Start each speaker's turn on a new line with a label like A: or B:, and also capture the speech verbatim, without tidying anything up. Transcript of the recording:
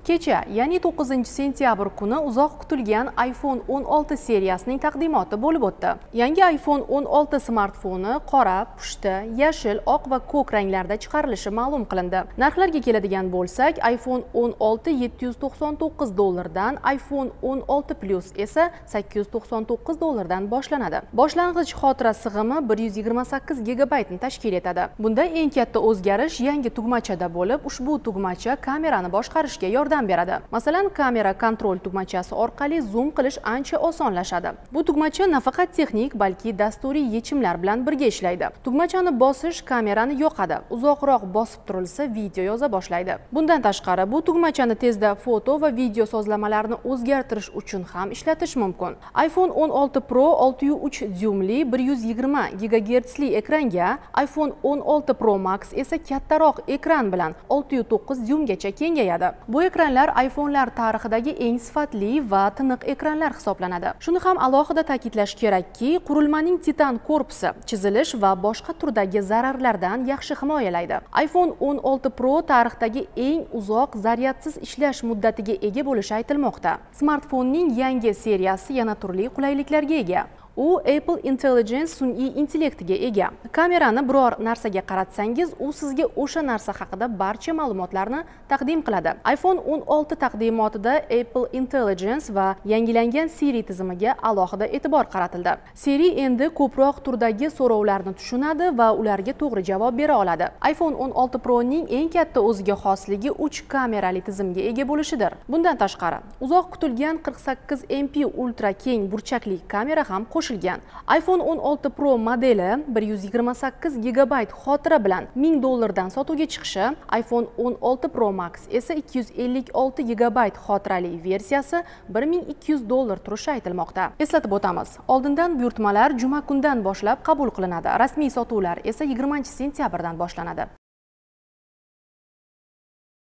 A: Kecha, ya'ni to'qqizinchi sentyabr kuni uzoq kutilgan iPhone o'n olti seriyasining taqdimoti bo'lib o'tdi. Yangi iPhone o'n olti smartfoni qora, pushti, yashil, oq va ko'k ranglarda chiqarilishi ma'lum qilindi. Narxlarga keladigan bo'lsak, iPhone o'n olti yetti yuz to'qson to'qqiz dollardan, iPhone o'n olti Plus esa sakkiz yuz to'qson to'qqiz dollardan boshlanadi. Boshlang'ich xotira sig'imi bir yuz yigirma sakkiz gigabaytni tashkil etadi. Bunda eng katta o'zgarish yangi tugmachada bo'lib, ushbu tugmacha kamerani boshqarishga yordam beradi. Masalan, kamera kontrol tugmachasi orqali zoom qilish ancha osonlashadi. Bu tugmacha nafaqat texnik, balki dasturiy yechimlar bilan birga ishlaydi. Tugmachani bosish kamerani yoqadi. Uzoqroq bosib turilsa, video yoza boshlaydi. Bundan tashqari, bu tugmachani tezda foto va video sozlamalarni o'zgartirish uchun ham ishlatish mumkin. iPhone o'n olti Pro olti nuqta uch dyumli bir yuz yigirma gigagertsli ekranga, iPhone o'n olti Pro Max esa kattaroq ekran bilan olti nuqta to'qqiz dyumgacha kengayadi. Bu ekranlar iPhone'lar tarixidagi eng sifatli va tiniq ekranlar hisoblanadi. Shuni ham alohida ta'kidlash kerakki, qurilmaning titan korpusi chizilish va boshqa turdagi zararlardan yaxshi himoyalaydi. iPhone o'n olti Pro tarixdagi eng uzoq zaryadsiz ishlash muddatiga ega bo'lishi aytilmoqda. Smartfonning yangi seriyasi yana turli qulayliklarga ega. U Apple Intelligence sun'iy intellektiga ega. Kamerani biror narsaga qaratsangiz, u sizga o'sha narsa haqida barcha ma'lumotlarni taqdim qiladi. iPhone o'n olti taqdimotida Apple Intelligence va yangilangan Siri tizimiga alohida e'tibor qaratildi. Siri endi ko'proq turdagi so'rovlarni tushunadi va ularga to'g'ri javob bera oladi. iPhone o'n olti Pro ning eng katta o'ziga xosligi uch kamerali tizimga ega bo'lishidir. Bundan tashqari, uzoq kutilgan qirq sakkiz megapikselli ultra keng burchakli kamera ham qo'shilgan. iPhone o'n olti Pro modeli bir yuz yigirma sakkiz gigabayt xotira bilan ming dollardan sotuvga chiqishi, iPhone o'n olti Pro Max esa ikki yuz ellik olti gigabayt xotirali versiyasi bir ming ikki yuz dollar turishi aytilmoqda. Eslatib o'tamiz, oldindan buyurtmalar juma kundan boshlab qabul qilinadi. Rasmiy sotuvlar esa yigirmanchi sentyabrdan boshlanadi.